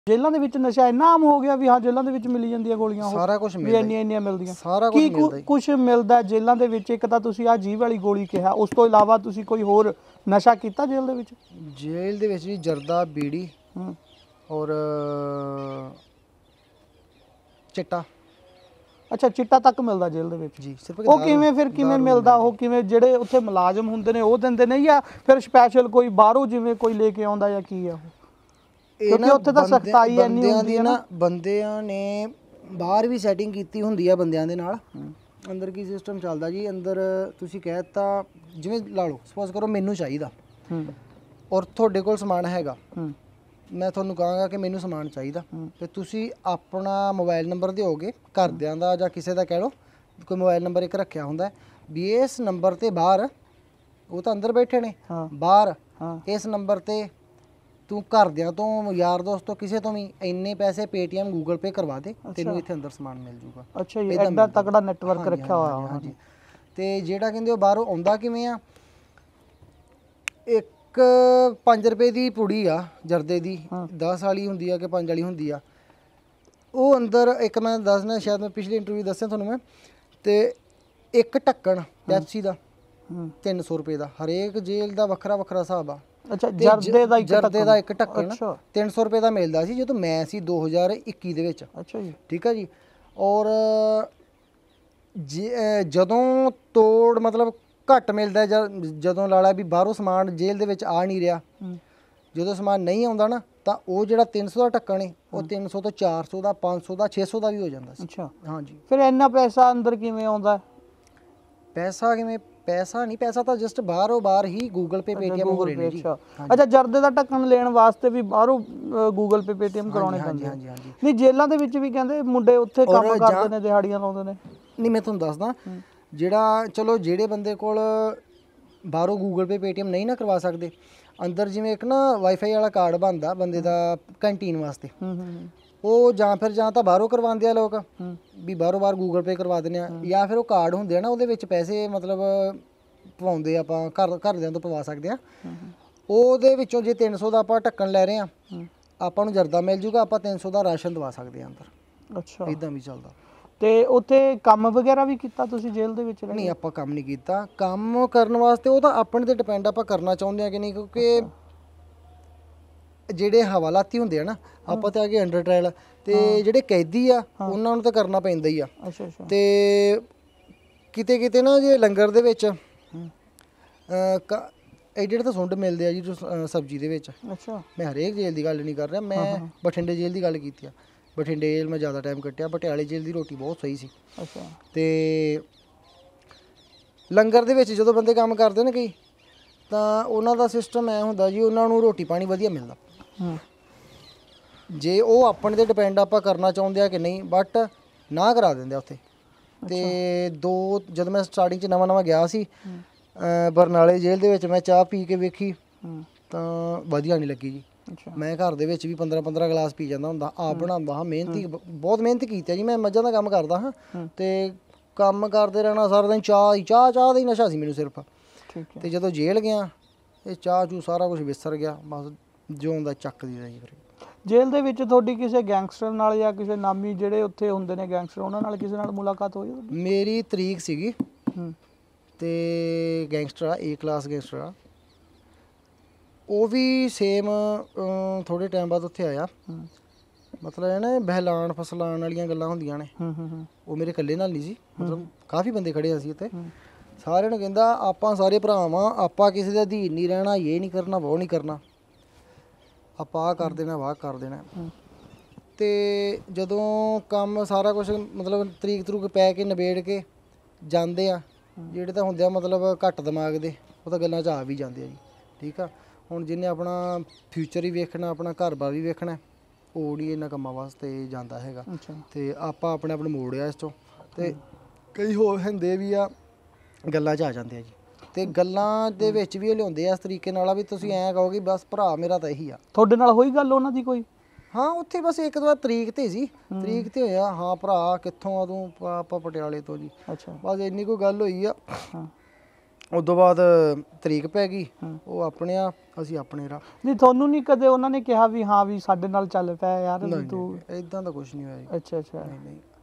ਜੇਲ੍ਹਾਂ ਦੇ ਵਿੱਚ ਨਸ਼ਾ ਇੰਨਾ ਆਮ ਹੋ ਗਿਆ ਵੀ ਹਾਂ ਜੇਲ੍ਹਾਂ ਦੇ ਵਿੱਚ ਮਿਲੀ ਜਾਂਦੀਆਂ ਗੋਲੀਆਂ, ਸਾਰਾ ਕੁਝ ਵੀ ਮਿਲਦਾ ਇੰਨੀਆਂ ਮਿਲਦੀਆਂ, ਸਾਰਾ ਕੁਝ ਮਿਲਦਾ ਜੀ। ਕੁਝ ਮਿਲਦਾ ਜੇਲ੍ਹਾਂ ਦੇ ਵਿੱਚ? ਇੱਕ ਤਾਂ ਤੁਸੀਂ ਆਹ ਜੀਭ ਵਾਲੀ ਗੋਲੀ ਕਿਹਾ, ਉਸ ਤੋਂ ਇਲਾਵਾ ਤੁਸੀਂ ਕੋਈ ਹੋਰ ਨਸ਼ਾ ਕੀਤਾ ਜੇਲ੍ਹ ਦੇ ਵਿੱਚ? ਜੇਲ੍ਹ ਦੇ ਵਿੱਚ ਜੀ ਜਰਦਾ, ਬੀੜੀ ਔਰ ਚਿੱਟਾ। ਅੱਛਾ, ਚਿੱਟਾ ਤੱਕ ਮਿਲਦਾ ਜੇਲ੍ਹ ਦੇ ਵਿੱਚ ਜੀ? ਸਿਰਫ ਉਹ ਕਿਵੇਂ ਫਿਰ ਕਿਵੇਂ ਮਿਲਦਾ? ਉਹ ਕਿਵੇਂ, ਜਿਹੜੇ ਉੱਥੇ ਮੁਲਾਜ਼ਮ ਹੁੰਦੇ ਨੇ ਉਹ ਦਿੰਦੇ ਨੇ ਜਾਂ ਫਿਰ ਸਪੈਸ਼ਲ ਕੋਈ ਬਾਹਰੋਂ ਜਿਵੇਂ ਕੋਈ ਲੈ ਕੇ ਆਉਂਦਾ ਜਾਂ ਕੀ ਆ ਉਹ? ਕਿਉਂਕਿ ਉੱਥੇ ਤਾਂ ਸਖਤਾਈ ਇੰਨੀ ਹੁੰਦੀ ਹੈ ਨਾ। ਬੰਦਿਆਂ ਨੇ ਬਾਹਰ ਵੀ ਸੈਟਿੰਗ ਕੀਤੀ ਹੁੰਦੀ ਆ ਬੰਦਿਆਂ ਦੇ ਨਾਲ। ਅੰਦਰ ਕੀ ਸਿਸਟਮ ਚੱਲਦਾ ਜੀ, ਅੰਦਰ ਤੁਸੀਂ ਕਹਿ ਦਿੱਤਾ ਜਿਵੇਂ ਲਾ ਲਓ, ਸਪੋਜ਼ ਕਰੋ ਮੈਨੂੰ ਚਾਹੀਦਾ ਔਰ ਤੁਹਾਡੇ ਕੋਲ ਸਮਾਨ ਹੈਗਾ, ਮੈਂ ਤੁਹਾਨੂੰ ਕਹਾਂਗਾ ਕਿ ਮੈਨੂੰ ਸਮਾਨ ਚਾਹੀਦਾ, ਤੇ ਤੁਸੀਂ ਆਪਣਾ ਮੋਬਾਈਲ ਨੰਬਰ ਦਿਓਗੇ, ਘਰਦਿਆਂ ਦਾ ਜਾਂ ਕਿਸੇ ਦਾ ਕਹਿ ਲਓ, ਕੋਈ ਮੋਬਾਈਲ ਨੰਬਰ ਇੱਕ ਰੱਖਿਆ ਹੁੰਦਾ ਵੀ ਇਸ ਨੰਬਰ ਤੇ ਬਾਹਰ, ਉਹ ਤਾਂ ਅੰਦਰ ਬੈਠੇ ਨੇ, ਬਾਹਰ ਇਸ ਨੰਬਰ ਤੇ ਤੂੰ ਘਰਦਿਆਂ ਤੋਂ, ਯਾਰ ਦੋਸਤ ਤੋਂ, ਕਿਸੇ ਤੋਂ ਵੀ ਇੰਨੇ ਪੈਸੇ ਪੇਟੀਐਮ ਗੂਗਲ ਪੇ ਕਰਵਾ ਦੇ, ਤੈਨੂੰ ਇੱਥੇ ਅੰਦਰ ਸਮਾਨ ਮਿਲ ਜੂਗਾ। ਅੱਛਾ ਜੀ, ਐਡਾ ਤਕੜਾ ਨੈਟਵਰਕ ਰੱਖਿਆ ਹੋਇਆ ਉਹਨਾਂ ਨੇ। ਤੇ ਜਿਹੜਾ ਕਹਿੰਦੇ ਉਹ ਬਾਹਰੋਂ ਆਉਂਦਾ ਕਿਵੇਂ ਆ, ਇੱਕ 5 ਰੁਪਏ ਦੀ ਪੁੜੀ ਆ ਜਰਦੇ ਦੀ, 10 ਵਾਲੀ ਹੁੰਦੀ ਆ ਕਿ 5 ਵਾਲੀ ਹੁੰਦੀ ਆ, ਉਹ ਅੰਦਰ ਇੱਕ, ਮੈਂ ਦੱਸਣਾ ਸ਼ਾਇਦ ਮੈਂ ਪਿਛਲੀ ਇੰਟਰਵਿਊ ਦੱਸਿਆ ਤੁਹਾਨੂੰ ਮੈਂ, ਤੇ ਇੱਕ ਢੱਕਣ ਪੈਪਸੀ ਦਾ 300 ਰੁਪਏ ਦਾ, ਹਰੇਕ ਜੇਲ੍ਹ ਦਾ ਵੱਖਰਾ ਵੱਖਰਾ ਹਿਸਾਬ ਆ। ਅੱਛਾ, ਜਰਦੇ ਦਾ ਇੱਕ ਢੱਕਣ 300 ਰੁਪਏ ਦਾ ਮਿਲਦਾ ਸੀ ਜਦੋਂ ਮੈਂ ਸੀ 2021 ਦੇ ਵਿੱਚ। ਅੱਛਾ ਜੀ, ਠੀਕ ਆ ਜੀ। ਔਰ ਜਦੋਂ ਤੋੜ ਮਤਲਬ ਘੱਟ ਮਿਲਦਾ, ਜਦੋਂ ਲਾਲਾ ਵੀ ਬਾਹਰੋਂ ਸਮਾਨ ਜੇਲ੍ਹ ਦੇ ਵਿੱਚ ਆ ਨਹੀਂ ਰਿਹਾ, ਜਦੋਂ ਸਮਾਨ ਨਹੀਂ ਆਉਂਦਾ ਨਾ, ਤਾਂ ਉਹ ਜਿਹੜਾ 300 ਦਾ ਢੱਕਣ ਹੈ ਉਹ 300 ਤੋਂ 400 ਦਾ, 500 ਦਾ, 600 ਦਾ ਵੀ ਹੋ ਜਾਂਦਾ ਸੀ। ਅੱਛਾ, ਹਾਂਜੀ। ਫਿਰ ਇੰਨਾ ਪੈਸਾ ਅੰਦਰ ਕਿਵੇਂ ਆਉਂਦਾ? ਪੈਸਾ ਕਿਵੇਂ? ਪੈਸਾ ਨਹੀਂ, ਪੈਸਾ ਤਾਂ ਜਸਟ ਬਾਹਰੋਂ ਬਾਹਰ ਹੀ ਗੂਗਲ ਪੇ, ਪੇਟੀਐਮ ਹੋ ਰਹੇ ਨੇ ਜੀ। ਅੱਛਾ, ਜਰਦੇ ਦਾ ਢੱਕਣ ਲੈਣ ਵਾਸਤੇ ਵੀ ਬਾਹਰੋਂ ਗੂਗਲ ਪੇ, ਪੇਟੀਐਮ ਕਰਾਉਣੇ ਪੈਂਦੇ? ਹਾਂਜੀ ਹਾਂਜੀ। ਨਹੀਂ, ਜੇਲ੍ਹਾਂ ਦੇ ਵਿੱਚ ਵੀ ਕਹਿੰਦੇ ਮੁੰਡੇ ਉੱਥੇ ਕੰਮ ਕਰਦੇ ਨੇ, ਦਿਹਾੜੀਆਂ ਲਾਉਂਦੇ ਨੇ। ਨਹੀਂ, ਮੈਂ ਤੁਹਾਨੂੰ ਦੱਸਦਾ, ਜਿਹੜਾ ਚਲੋ ਜਿਹੜੇ ਬੰਦੇ ਕੋਲ ਬਾਹਰੋਂ ਗੂਗਲ ਪੇ, ਪੇਟੀਐਮ ਨਹੀਂ ਨਾ ਕਰਵਾ ਸਕਦੇ, ਅੰਦਰ ਜਿਵੇਂ ਇੱਕ ਨਾ ਵਾਈਫਾਈ ਵਾਲਾ ਕਾਰਡ ਬਣਦਾ ਬੰਦੇ ਦਾ ਕੰਟੀਨ ਵਾਸਤੇ, ਉਹ ਜਾਂ ਤਾਂ ਬਾਹਰੋਂ ਕਰਵਾਉਂਦੇ ਆ ਲੋਕ, ਵੀ ਬਾਹਰੋਂ ਬਾਹਰ ਗੂਗਲ ਪੇ ਕਰਵਾ ਦਿੰਦੇ ਆ, ਜਾਂ ਫਿਰ ਉਹ ਕਾਰਡ ਹੁੰਦੇ ਆ ਨਾ, ਉਹਦੇ ਵਿੱਚ ਪੈਸੇ ਮਤਲਬ ਪਵਾਉਂਦੇ, ਆਪਾਂ ਘਰਦਿਆਂ ਤੋਂ ਪਵਾ ਸਕਦੇ ਆ। ਉਹਦੇ ਵਿੱਚੋਂ ਜੇ 300 ਦਾ ਆਪਾਂ ਢੱਕਣ ਲੈ ਰਹੇ ਆ, ਆਪਾਂ ਨੂੰ ਜਰਦਾ ਮਿਲ ਜੂਗਾ, ਆਪਾਂ 300 ਦਾ ਰਾਸ਼ਨ ਦਵਾ ਸਕਦੇ ਆ ਅੰਦਰ। ਅੱਛਾ, ਇਦਾਂ ਵੀ ਚੱਲਦਾ। ਤੇ ਉੱਥੇ ਕੰਮ ਵਗੈਰਾ ਵੀ ਕੀਤਾ ਤੁਸੀਂ ਜੇਲ੍ਹ ਦੇ ਵਿੱਚ? ਨਹੀਂ, ਆਪਾਂ ਕੰਮ ਨਹੀਂ ਕੀਤਾ। ਕੰਮ ਕਰਨ ਵਾਸਤੇ ਉਹ ਤਾਂ ਆਪਣੇ ਤੇ ਡਿਪੈਂਡ, ਆਪਾਂ ਕਰਨਾ ਚਾਹੁੰਦੇ ਆ ਕਿ ਨਹੀਂ, ਕਿਉਂਕਿ ਜਿਹੜੇ ਹਵਾਲਾਤੀ ਹੁੰਦੇ ਆ ਨਾ, ਆਪਾਂ ਤੇ ਆ ਗਏ ਅੰਡਰ ਟ੍ਰਾਇਲ, ਤੇ ਜਿਹੜੇ ਕੈਦੀ ਆ ਉਹਨਾਂ ਨੂੰ ਤਾਂ ਕਰਨਾ ਪੈਂਦਾ ਹੀ ਆ। ਅੱਛਾ ਅੱਛਾ। ਤੇ ਕਿਤੇ ਕਿਤੇ ਨਾ ਜੇ ਲੰਗਰ ਦੇ ਵਿੱਚ ਐਡੇ ਤਾਂ ਸੁੰਡ ਮਿਲਦੇ ਆ ਜੀ ਸਬਜ਼ੀ ਦੇ ਵਿੱਚ। ਅੱਛਾ, ਮੈਂ ਹਰੇਕ ਜੇਲ੍ਹ ਦੀ ਗੱਲ ਨਹੀਂ ਕਰ ਰਿਹਾ, ਮੈਂ ਬਠਿੰਡੇ ਜੇਲ੍ਹ ਦੀ ਗੱਲ ਕੀਤੀ ਆ। ਬਠਿੰਡੇ ਜੇਲ੍ਹ ਮੈਂ ਜ਼ਿਆਦਾ ਟਾਈਮ ਕੱਟਿਆ, ਪਟਿਆਲੇ ਜੇਲ੍ਹ ਦੀ ਰੋਟੀ ਬਹੁਤ ਸਹੀ ਸੀ। ਅੱਛਾ। ਤੇ ਲੰਗਰ ਦੇ ਵਿੱਚ ਜਦੋਂ ਬੰਦੇ ਕੰਮ ਕਰਦੇ ਨੇ ਕਈ, ਤਾਂ ਉਹਨਾਂ ਦਾ ਸਿਸਟਮ ਐ ਹੁੰਦਾ ਜੀ, ਉਹਨਾਂ ਨੂੰ ਰੋਟੀ ਪਾਣੀ ਵਧੀਆ ਮਿਲਦਾ। ਜੇ ਉਹ ਆਪਣੇ ਤੇ ਡਿਪੈਂਡ, ਆਪਾਂ ਕਰਨਾ ਚਾਹੁੰਦੇ ਆ ਕਿ ਨਹੀਂ, ਬਟ ਨਾ ਕਰਾ ਦਿੰਦੇ ਆ ਉੱਥੇ। ਤੇ ਜਦੋਂ ਮੈਂ ਸਟਾਰਟਿੰਗ 'ਚ ਨਵਾਂ ਗਿਆ ਸੀ ਬਰਨਾਲੇ ਜੇਲ੍ਹ ਦੇ ਵਿੱਚ, ਮੈਂ ਚਾਹ ਪੀ ਕੇ ਵੇਖੀ ਤਾਂ ਵਧੀਆ ਨਹੀਂ ਲੱਗੀ ਜੀ। ਮੈਂ ਘਰ ਦੇ ਵਿੱਚ ਵੀ 15 ਗਲਾਸ ਪੀ ਜਾਂਦਾ ਹੁੰਦਾ, ਆਪ ਬਣਾਉਂਦਾ ਹਾਂ, ਬਹੁਤ ਮਿਹਨਤ ਕੀਤੀ ਜੀ। ਮੈਂ ਮੱਝਾਂ ਦਾ ਕੰਮ ਕਰਦਾ ਹਾਂ, ਤੇ ਕੰਮ ਕਰਦੇ ਰਹਿਣਾ ਸਾਰਾ ਦਿਨ, ਚਾਹ ਦਾ ਹੀ ਨਸ਼ਾ ਸੀ ਮੈਨੂੰ ਸਿਰਫ। ਤੇ ਜਦੋਂ ਜੇਲ੍ਹ ਗਿਆ, ਇਹ ਚਾਹ ਚੂ ਸਾਰਾ ਕੁਝ ਵਿਸਰ ਗਿਆ, ਬਸ ਜੋ ਹੁੰਦਾ ਚੱਕ ਦੀ ਜੀ। ਫਿਰ ਜੇਲ੍ਹ ਦੇ ਵਿੱਚ ਤੁਹਾਡੀ ਕਿਸੇ ਗੈਂਗਸਟਰ ਨਾਲ ਜਾਂ ਕਿਸੇ ਨਾਮੀ ਜਿਹੜੇ ਉੱਥੇ ਹੁੰਦੇ ਨੇ ਗੈਂਗਸਟਰ, ਉਹਨਾਂ ਨਾਲ ਕਿਸੇ ਨਾਲ ਮੁਲਾਕਾਤ ਹੋਈ? ਮੇਰੀ ਤਰੀਕ ਸੀਗੀ, ਤੇ ਗੈਂਗਸਟਰ ਆ, A ਕਲਾਸ ਗੈਂਗਸਟਰ ਆ, ਉਹ ਵੀ ਸੇਮ ਥੋੜ੍ਹੇ ਟਾਈਮ ਬਾਅਦ ਉੱਥੇ ਆਇਆ। ਮਤਲਬ ਇਹ ਨਾ ਬਹਿਲਾਣ ਫਸਲਾਣ ਵਾਲੀਆਂ ਗੱਲਾਂ ਹੁੰਦੀਆਂ ਨੇ, ਉਹ ਮੇਰੇ ਇਕੱਲੇ ਨਾਲ ਨਹੀਂ ਸੀ, ਮਤਲਬ ਕਾਫੀ ਬੰਦੇ ਖੜੇ ਸੀ ਉੱਥੇ। ਸਾਰਿਆਂ ਨੂੰ ਕਹਿੰਦਾ ਆਪਾਂ ਸਾਰੇ ਭਰਾ ਵਾਂ, ਆਪਾਂ ਕਿਸੇ ਦੇ ਅਧੀਨ ਨਹੀਂ ਰਹਿਣਾ, ਇਹ ਨਹੀਂ ਕਰਨਾ, ਉਹ ਨਹੀਂ ਕਰਨਾ, ਆਪਾਂ ਆਹ ਕਰ ਦੇਣਾ, ਵਾਹ ਕਰ ਦੇਣਾ। ਤੇ ਜਦੋਂ ਕੰਮ ਸਾਰਾ ਕੁਛ ਮਤਲਬ ਤਰੀਕ ਤਰੂਕ ਪੈ ਕੇ ਨਿਬੇੜ ਕੇ ਜਾਂਦੇ ਆ, ਜਿਹੜੇ ਤਾਂ ਹੁੰਦੇ ਆ ਮਤਲਬ ਘੱਟ ਦਿਮਾਗ ਦੇ, ਉਹ ਤਾਂ ਗੱਲਾਂ 'ਚ ਆ ਵੀ ਜਾਂਦੇ ਆ ਜੀ। ਠੀਕ ਆ, ਹੁਣ ਜਿਹਨੇ ਆਪਣਾ ਫਿਊਚਰ ਹੀ ਵੇਖਣਾ, ਆਪਣਾ ਘਰ-ਬਾਰ ਵੀ ਵੇਖਣਾ, ਉਹ ਨਹੀਂ ਇਹਨਾਂ ਕੰਮਾਂ ਵਾਸਤੇ ਜਾਂਦਾ ਹੈਗਾ। ਤੇ ਆਪਾਂ ਆਪਣੇ ਆਪ ਨੂੰ ਮੋੜਿਆ ਇਸ 'ਚੋਂ, ਤੇ ਕਈ ਹੋਰ ਹੁੰਦੇ ਵੀ ਆ, ਗੱਲਾਂ 'ਚ ਆ ਜਾਂਦੇ ਆ ਜੀ। ਤੇ ਗੱਲਾਂ ਦੇ ਵਿੱਚ ਵੀ ਉਹ ਲਿਆਉਂਦੇ ਆ ਇਸ ਤਰੀਕੇ ਨਾਲ ਵੀ ਤੁਸੀਂ ਐਂ ਕਹੋਗੇ ਬਸ ਭਰਾ ਮੇਰਾ ਤਾਂ ਇਹੀ ਆ। ਤੁਹਾਡੇ ਨਾਲ ਹੋਈ ਗੱਲ ਉਹਨਾਂ ਦੀ ਕੋਈ? ਹਾਂ, ਉੱਥੇ ਬਸ ਇੱਕ ਦੋ ਤਰੀਕ ਤੇ ਸੀ, ਤਰੀਕ ਤੇ ਹੋਇਆ। ਹਾਂ ਭਰਾ ਕਿੱਥੋਂ ਆ ਤੂੰ? ਆਪਾਂ ਪਟਿਆਲੇ ਤੋਂ ਜੀ। ਅੱਛਾ, ਬਸ ਇੰਨੀ ਕੋਈ ਗੱਲ ਹੋਈ ਆ। ਉਸ ਤੋਂ ਬਾਅਦ ਤਰੀਕ ਪੈ ਗਈ, ਉਹ ਆਪਣੇ ਆ ਅਸੀਂ ਆਪਣੇ ਰਾਹ। ਨਹੀਂ ਤੁਹਾਨੂੰ ਨਹੀਂ ਕਦੇ ਉਹਨਾਂ ਨੇ ਕਿਹਾ ਵੀ ਹਾਂ ਵੀ ਸਾਡੇ ਨਾਲ ਚੱਲ ਪਿਆ ਯਾਰ ਵੀ ਤੂੰ? ਇਦਾਂ ਦਾ ਕੁਝ ਨਹੀਂ ਹੋਇਆ ਜੀ। ਅੱਛਾ ਅੱਛਾ। ਨਹੀਂ ਨਹੀਂ